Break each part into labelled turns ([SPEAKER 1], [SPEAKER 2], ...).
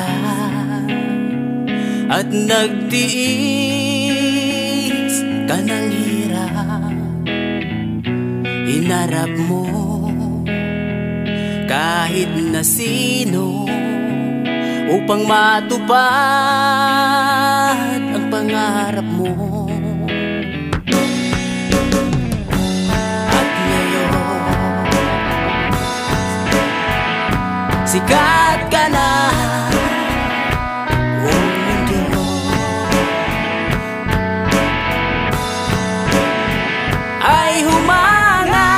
[SPEAKER 1] at nagtiis ka ng hirap. Hinarap mo kahit na sino upang matupad ang pangarap mo. At ngayon, sikat ka na buong mundo. Ay humanga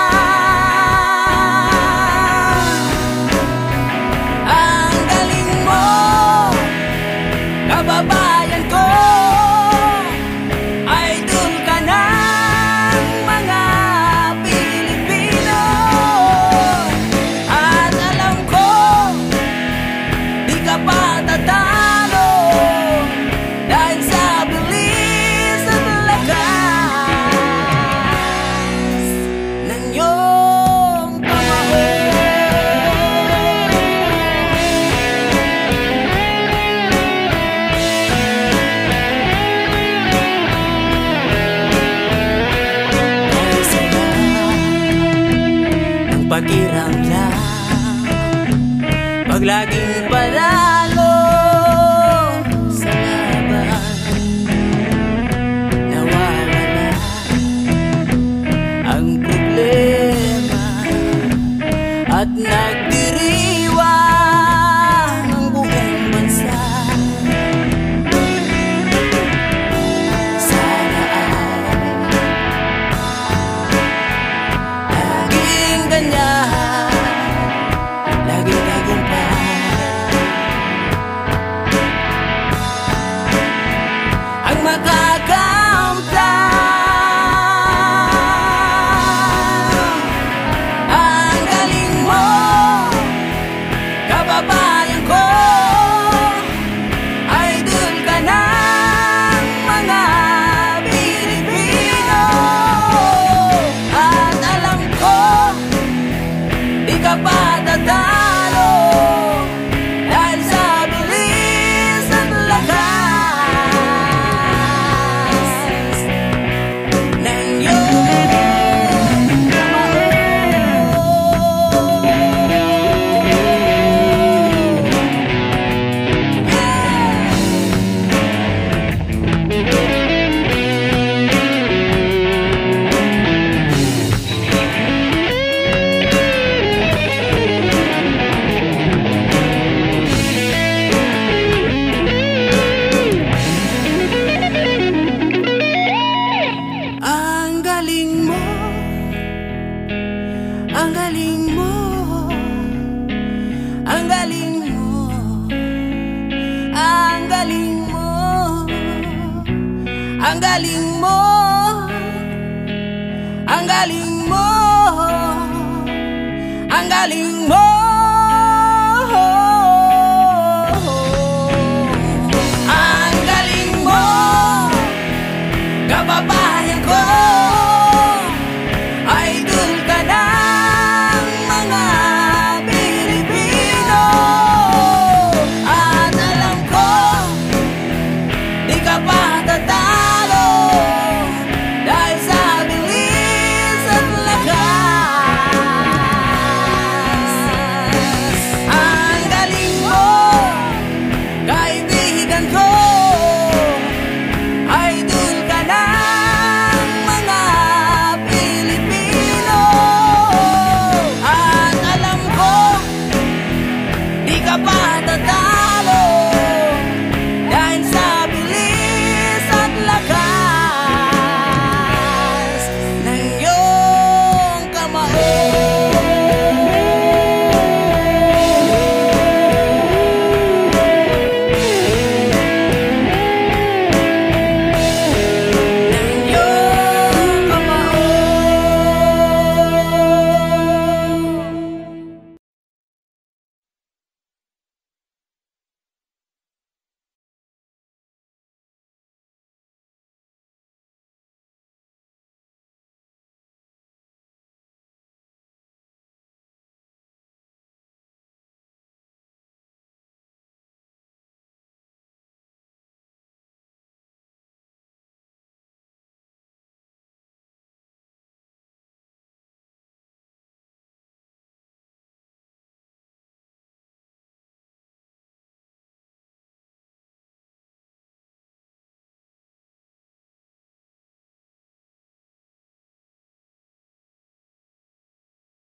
[SPEAKER 1] ang galing mo, kababayan ko. Idol ka ng mga Pilipino. At alam ko, di ka pa tatalo dahil sa bilis at lakas ng iyong kamao. Dahil saya ng pakiramdam pag laging panalo sa laban, nawawala ang problema at nagdiriwang ang buong bansa. Sana ay laging ganyan, laging tagumpay. Ang makakamtan, ang galing mo, kababayan ko. Idol ka ng mga Pilipino. At alam ko, di ka pa tatalo dahil sa bilis at lakas ng iyong kamao. Ang galing mo, ang galing mo, ang galing mo, ang galing mo, ang galing mo, ang galing mo, ang galing mo.